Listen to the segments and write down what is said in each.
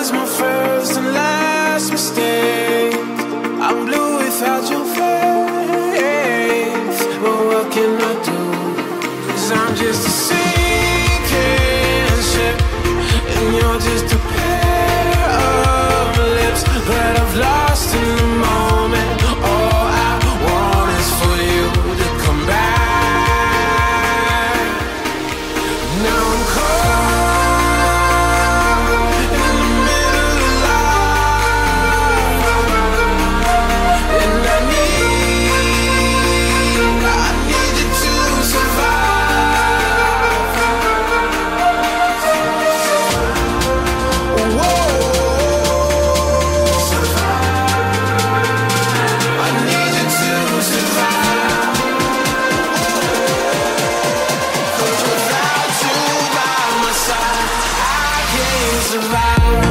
was my first and last mistake. I'm blue without your face. But what can I do? 'Cause I'm just a sinking ship, and you're just a pair of lips that I've lost in the moment. All I want is for you to come back. Now I'm caught in the middle of life, and I need you to survive. Whoa, I need you to survive. 'Cause without you by my side, I can't survive.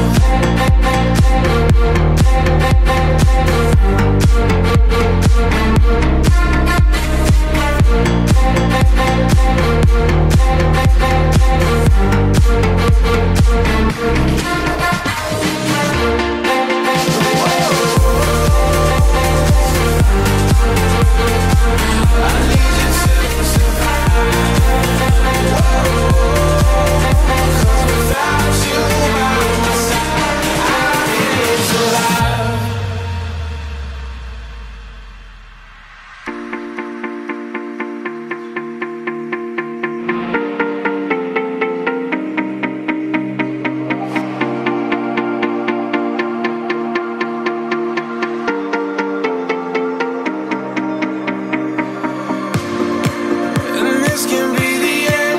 I need you to survive. Cause without you by my side, I can't survive. And this can be the end.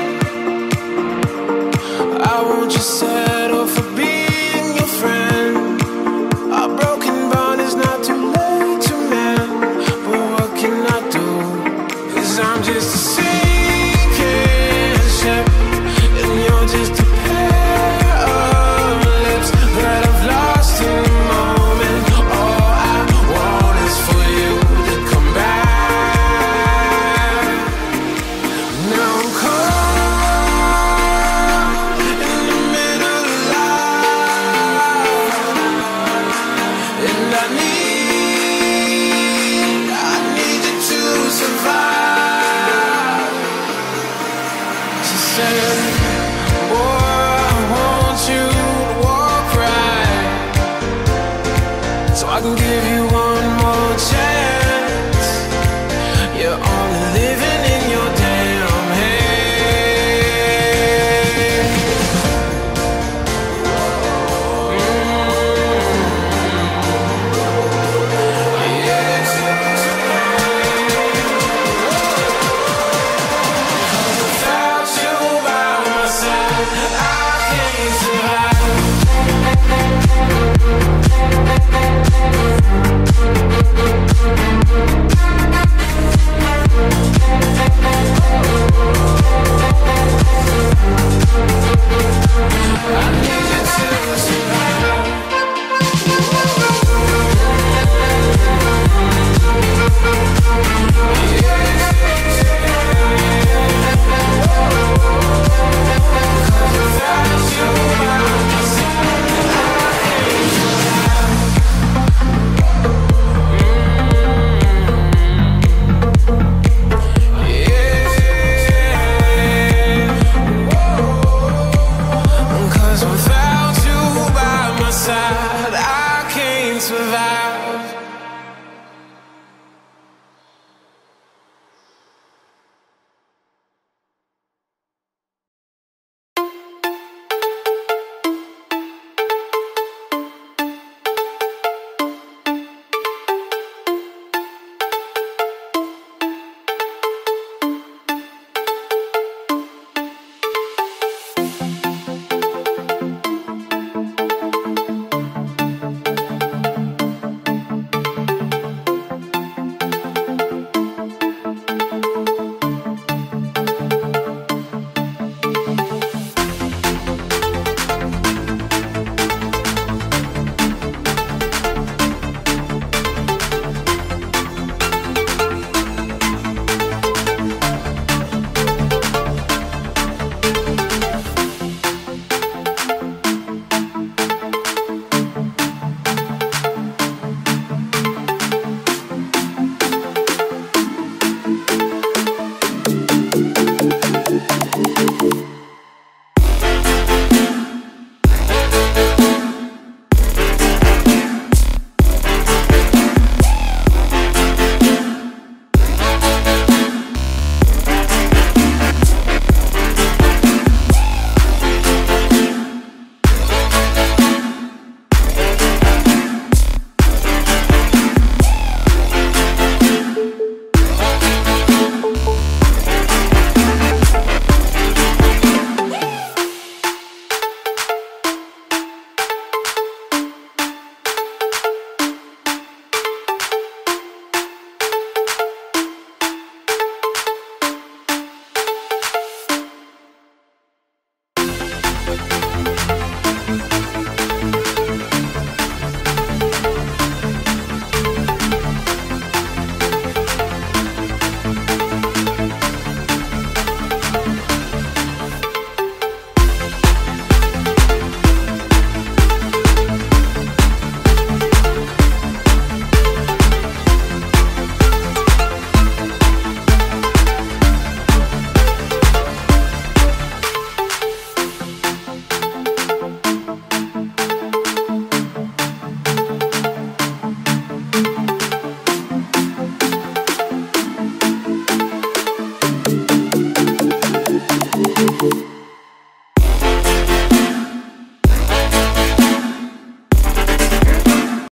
I won't just settle for being your friend. Our broken bond is not too late to mend. But what can I do? 'Cause I'm just a sinking ship, and you're just a pair of lips that I've lost in the moment. All I want is for you to come back. Now I'm caught in the middle